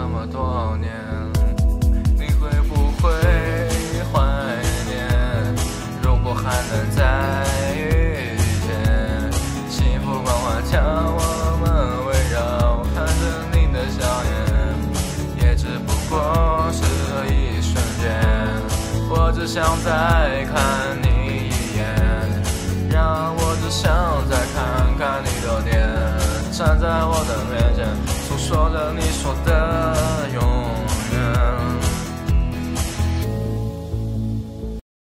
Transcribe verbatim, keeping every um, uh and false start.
么多年，你会不会怀念？如果还能再遇见，幸福光环将我们围绕，看着你的笑颜，也只不过是一瞬间。我只想再看你一眼，让我只想再看看你的脸，站在我的面前，诉说着你说的永